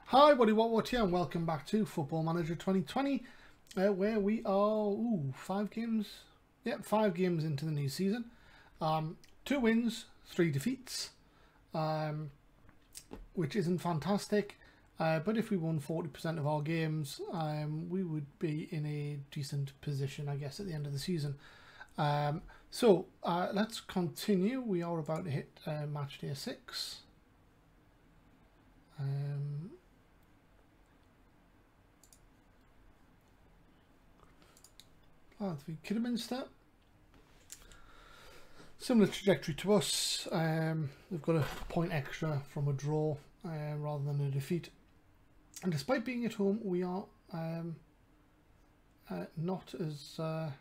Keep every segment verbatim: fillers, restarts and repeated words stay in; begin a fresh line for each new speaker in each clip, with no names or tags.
Hi, buddy, what what here, and welcome back to Football Manager twenty twenty, uh, where we are ooh, five games, yeah, five games into the new season. Um, two wins, three defeats, um, which isn't fantastic. Uh, but if we won forty percent of our games, um, we would be in a decent position, I guess, at the end of the season. Um, so uh, let's continue. We are about to hit uh, match day six. Um, Blyth v Kidderminster. Similar trajectory to us. Um, they've got a point extra from a draw uh, rather than a defeat. And despite being at home, we are um, uh, not as uh,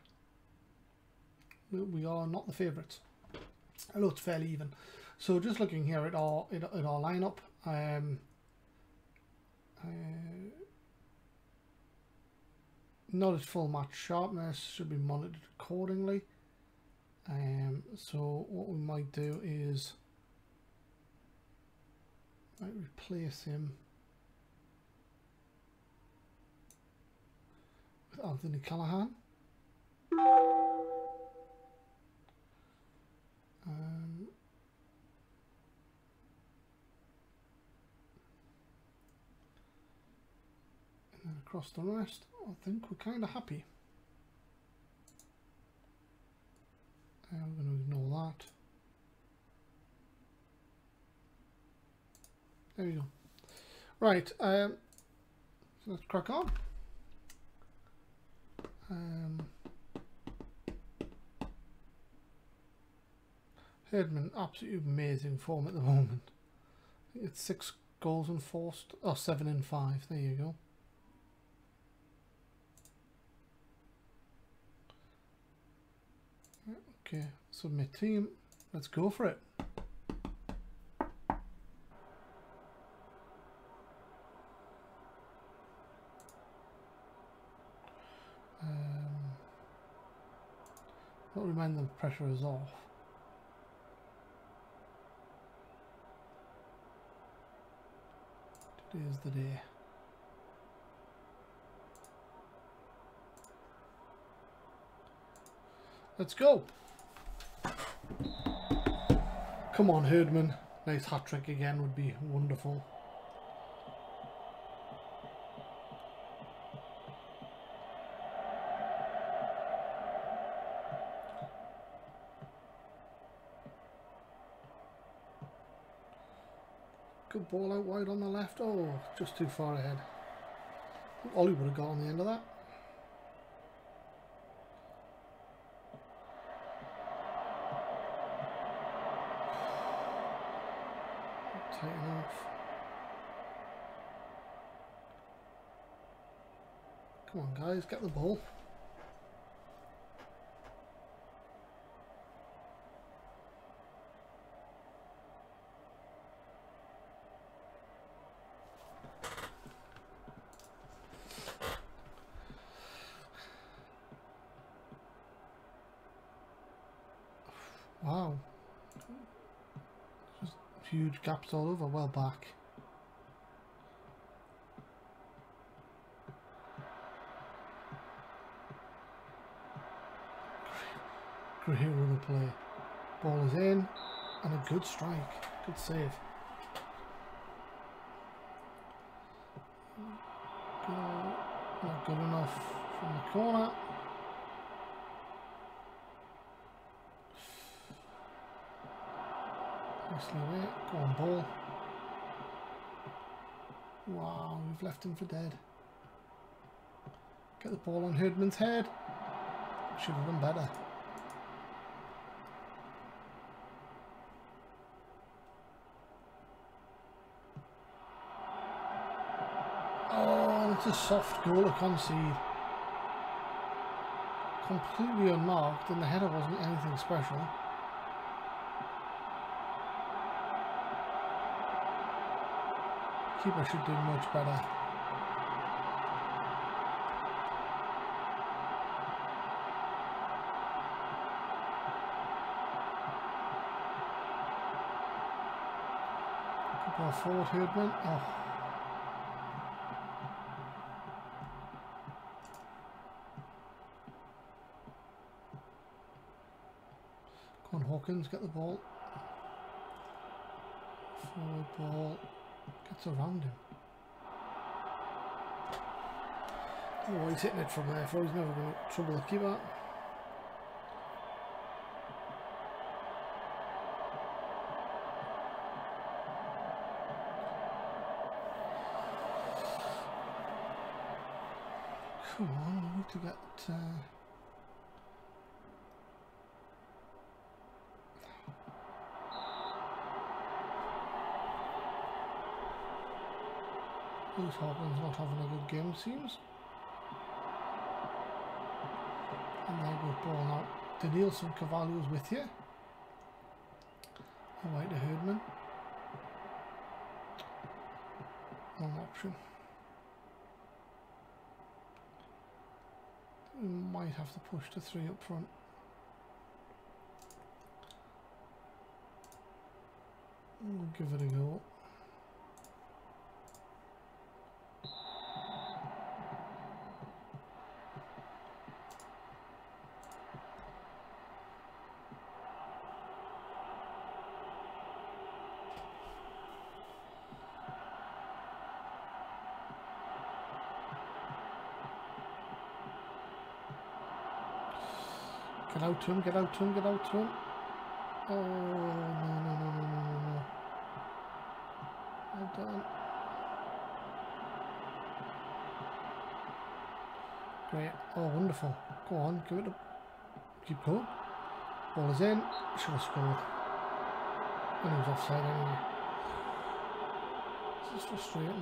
we are not the favourites. Although it's fairly even. So just looking here at our at, at our lineup. Um, uh, Not at full match sharpness, should be monitored accordingly. Um, so what we might do is might replace him with Anthony Callahan. Um, and then across the rest, I think we're kind of happy. I'm going to ignore that. There we go. Right, um, so let's crack on. Um, Herdman, absolutely amazing form at the moment. It's six goals and four, st oh, seven and five. There you go. Okay, submit team. Let's go for it. Um, I'll remind them the pressure is off. Today is the day. Let's go. Come on, Herdman. Nice hat trick again would be wonderful. Good ball out wide on the left. Oh, just too far ahead. Ollie would have got on the end of that. Tighten off. Come on, guys, get the ball. Wow. Just huge gaps all over, well back. Great run of play. Ball is in, and a good strike. Good save. Go, not good enough from the corner. Nicely away. Go on, ball. Wow, we've left him for dead. Get the ball on Herdman's head. Should have done better. Oh, it's a soft goal to concede. Completely unmarked, and the header wasn't anything special. Keeper should do much better. Good ball forward, Herdman. Oh. Come on, Hawkins, get the ball. Forward ball. Gets around him. Oh, he's hitting it from there, so he's never going to trouble the keeper. Come on, we need to get... Uh, Bruce Hawkins not having a good game, seems. And there goes ball now. Danielson Cavallo's with you. I like the Herdman. Wrong option. We might have to push the three up front. We'll give it a go. Get out to him, get out to him, get out to him. Oh, no, no, no, no, no, no, no. Well done. Great. Oh, wonderful. Go on, give it up. Keep going. Ball is in. Should have scored. And he was offside anyway. This is frustrating.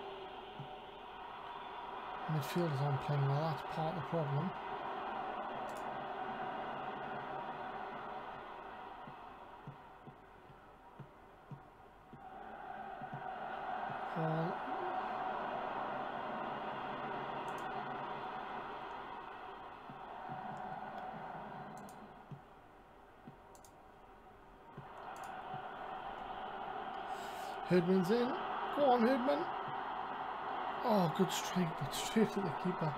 Midfielders aren't playing well, that's part of the problem. Ball. Herdman's in. Go on, Herdman. Oh, good strike, but straight to the keeper.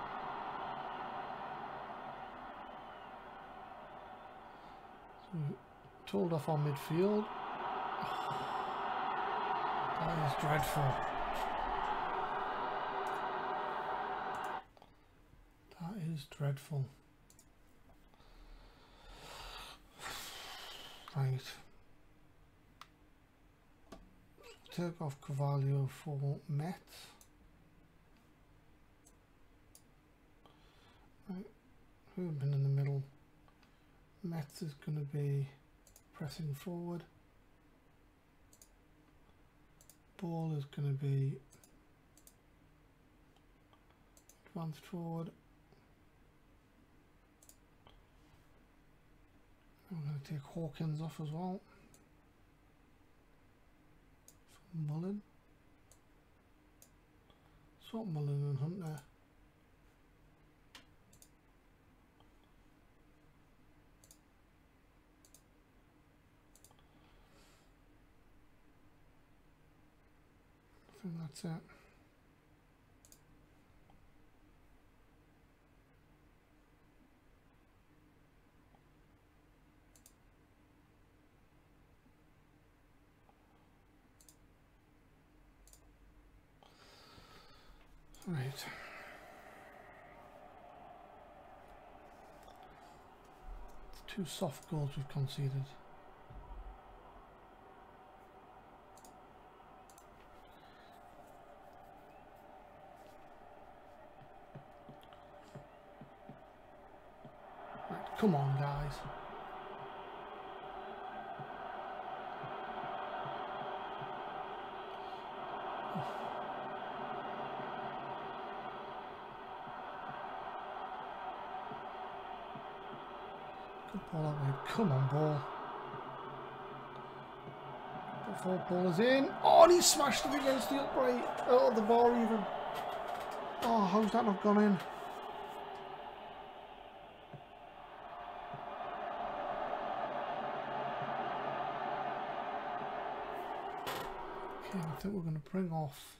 So, told off on midfield. Oh, that is dreadful. That is dreadful. Right. Take off Cavallo for Met. Right, Herdman in the middle. Metz is going to be pressing forward. Ball is going to be advanced forward. I'm going to take Hawkins off as well. Mullen. Swap Mullen and Hunt there. I think that's it. Right. Two soft goals we've conceded. Right, come on, guys. Ball that way. Come on, ball. Before ball is in. Oh, and he smashed it against the upright. Oh, the bar even. Oh, how's that not gone in? Okay, I think we're going to bring off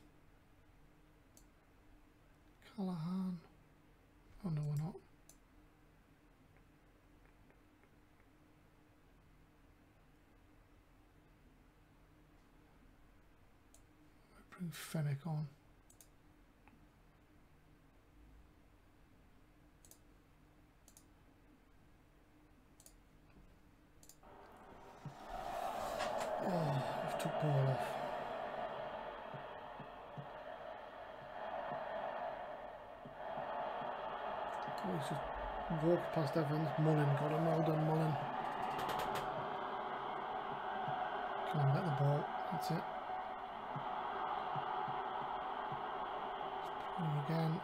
Callahan. Oh, no, we're not. Bring Fennec on. Oh, I've took ball off. Oh, he's just walked past Evans. Mullen got him. Well done, Mullen. Come on, get the ball. That's it. And again.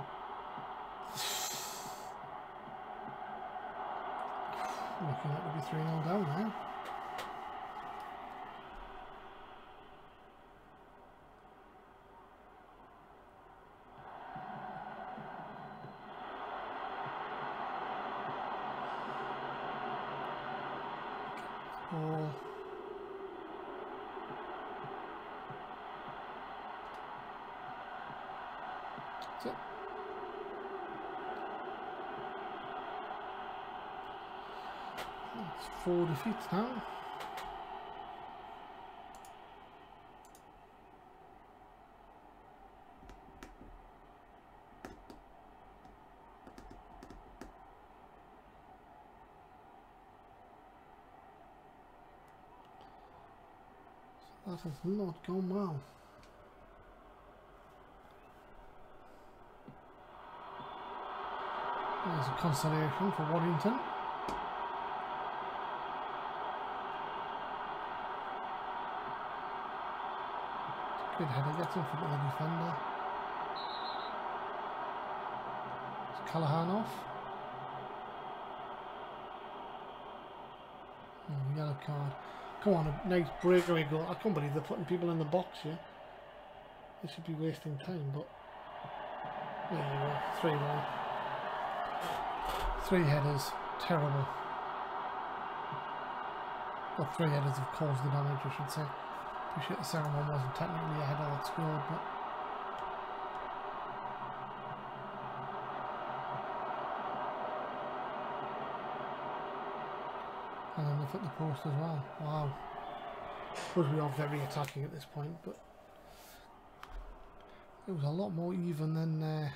Looking like to be three nil down now. Ball. That's it. That's four defeats now. That has not gone well. There's a consolation for Waddington. Good header, gets in front of the defender. Is Callaghan off? Oh, yellow card. Come on, a nice breakaway goal. I can't believe they're putting people in the box here. They should be wasting time, but there you go, three one. Three headers, terrible. Well, three headers have caused the damage, I should say. Appreciate the second one wasn't technically a header that scored, but and then they've hit the post as well. Wow. I suppose we are very attacking at this point, but it was a lot more even than uh,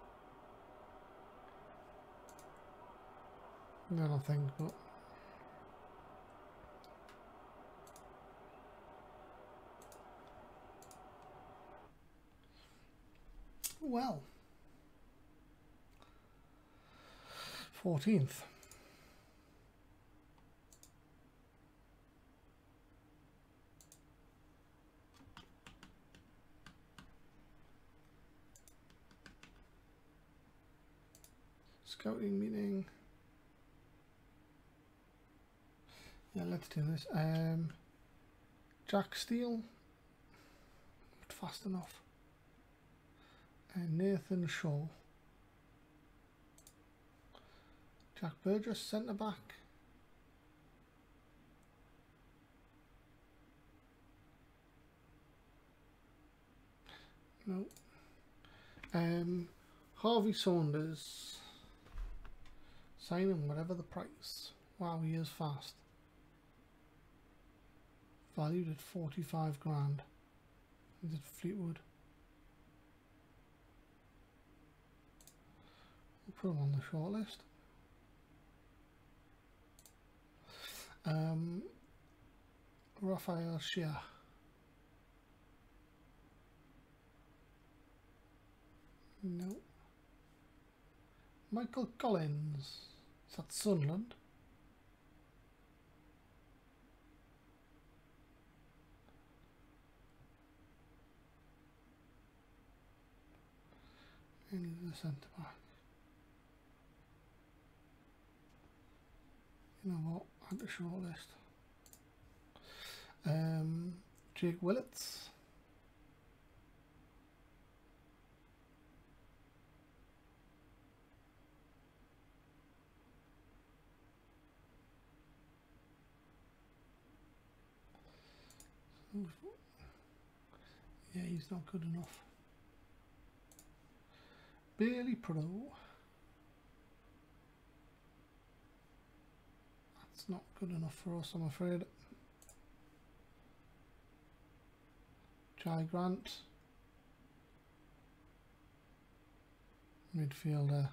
than I think, but well, fourteenth. Scouting meeting. Yeah, let's do this. Um, Jack Steele, not fast enough. And Nathan Shaw. Jack Burgess, centre back. No. Um, Harvey Saunders. Sign him whatever the price. Wow, he is fast. Valued at forty-five grand. Is it Fleetwood? We'll put him on the short list. Um, Raphael Shea. No. Michael Collins. Is that Sunderland? And he's the centre back. You know what? Add the short list. Um, Jake Willits. Yeah, he's not good enough. Bailey Pro. That's not good enough for us, I'm afraid. Jai Grant. Midfielder,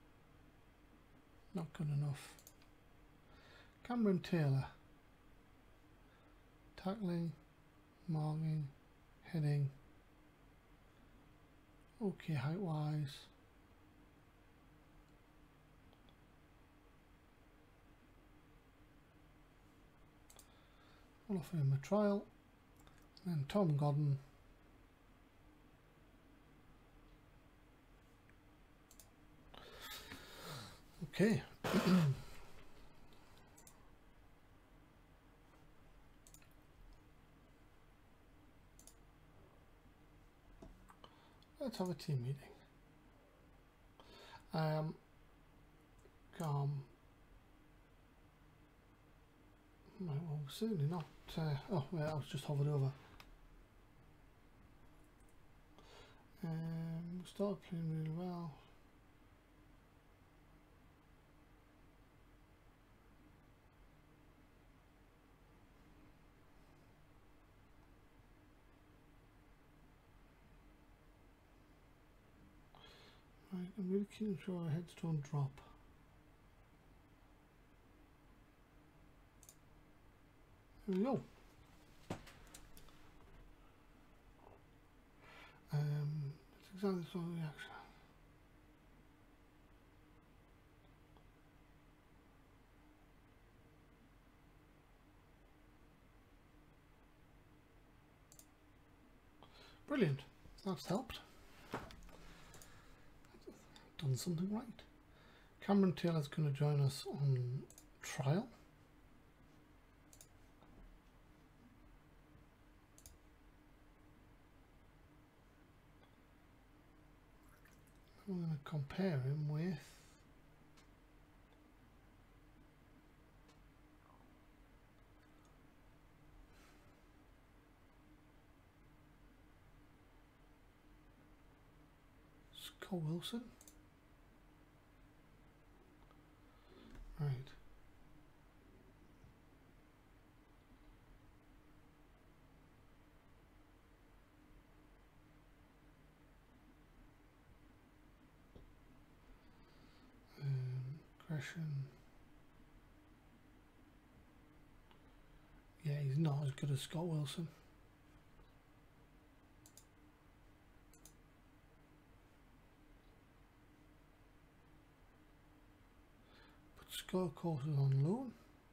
not good enough. Cameron Taylor, tackling, marking, heading, okay height wise. I'll offer him a trial. And Tom Godden. Okay. Let's have a team meeting. Um, calm. Right, well, certainly not. Uh, oh, yeah, I was just hovered over. Um, started playing really well. Right, I'm really keeping sure our heads don't drop. There we go. Um, it's exactly the sort of reaction. Brilliant. That's helped. Done something right. Cameron Taylor's going to join us on trial. We're going to compare him with Scott Wilson. Right. Um, Gresham. Yeah, he's not as good as Scott Wilson. But Scott, of course, is on loan.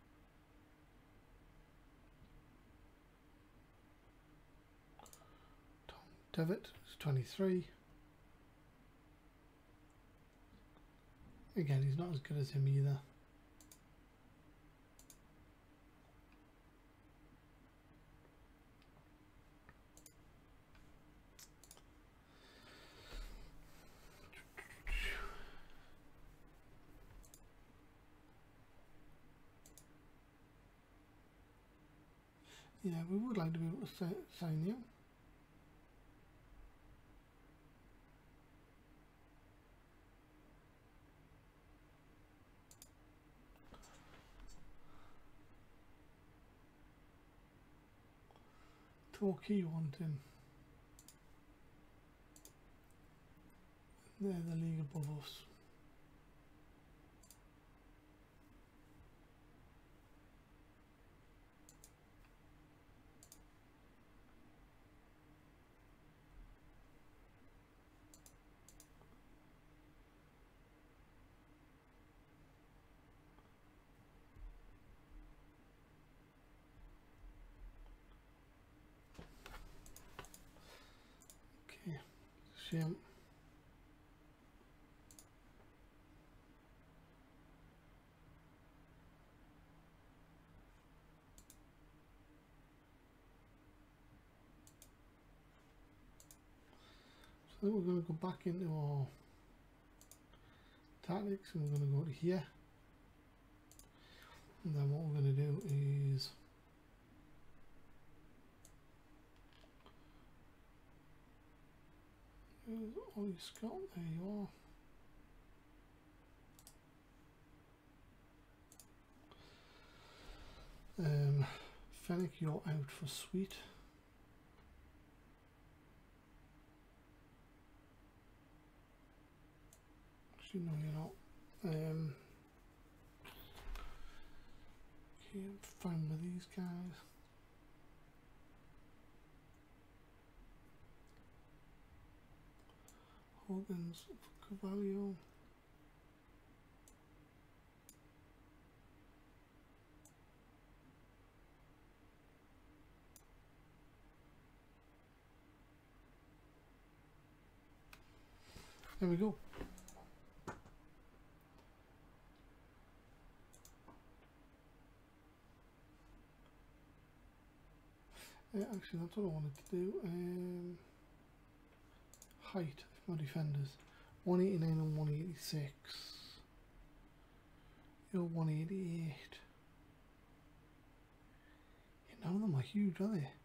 Tom Devitt is twenty-three. Again, he's not as good as him either. Yeah, we would like to be able to say, sign him. Torquay want him. They're the league above us. Okay, shame. So we're going to go back into our tactics and we're going to go to here. And then what we're going to do is There's Ollie Scott, there you are. Um, Fennec, you're out for Sweet. Actually, no, you're not. Um, okay, I'm fine with these guys. Hogan's for Cavallo. There we go. Uh, actually, that's what I wanted to do. Um, height of my defenders. one eighty-nine and one eighty-six. You're one eighty-eight. Yeah, none of them are huge, are they?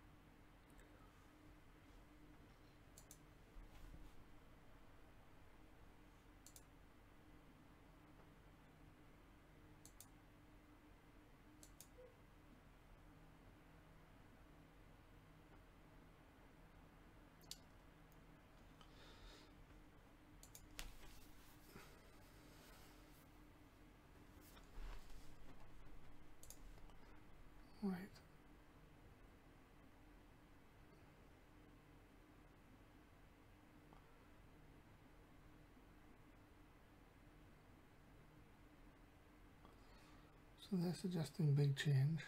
Right. So they're suggesting big change.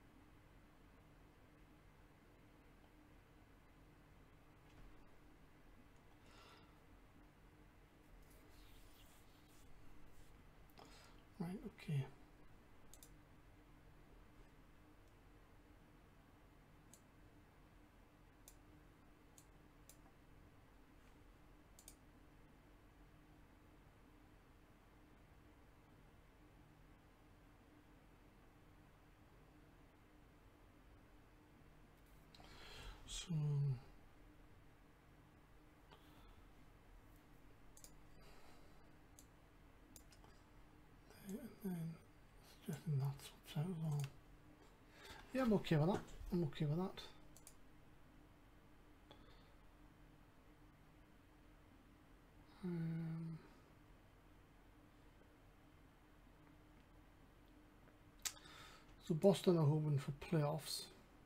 Right, okay. So and then suggesting that swaps out as well. Yeah, I'm okay with that. I'm okay with that. Um, so Boston are hoping for playoffs.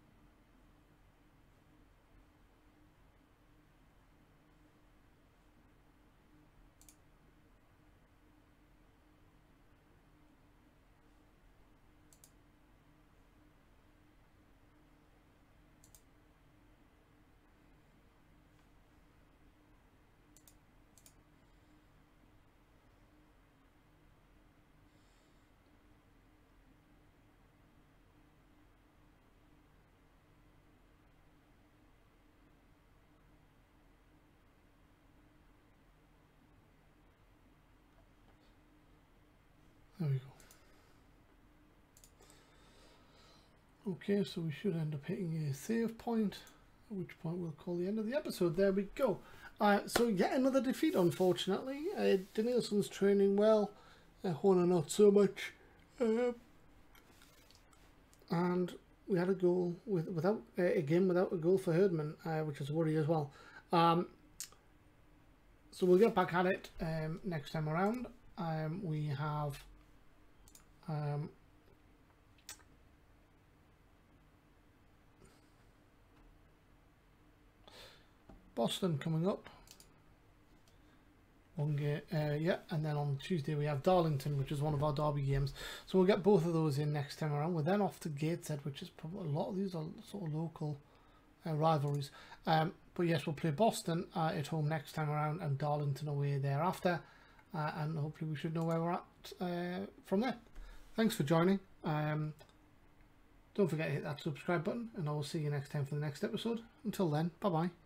There we go. Okay, so we should end up hitting a save point, at which point we'll call the end of the episode. There we go. Uh, so yet another defeat, unfortunately. Uh, Danielson's training well, uh, Horner not so much. Uh, and we had a goal with without uh, again without a goal for Herdman, uh, which is a worry as well. Um, so we'll get back at it um, next time around. Um, we have um, Boston coming up. One game, uh, yeah, and then on Tuesday we have Darlington, which is one of our derby games. So we'll get both of those in next time around. We're then off to Gateshead, which is probably a lot of these are sort of local uh, rivalries. Um, but yes, we'll play Boston uh, at home next time around and Darlington away thereafter. Uh, and hopefully we should know where we're at uh, from there. Thanks for joining. Um, don't forget to hit that subscribe button, and I will see you next time for the next episode. Until then, bye bye.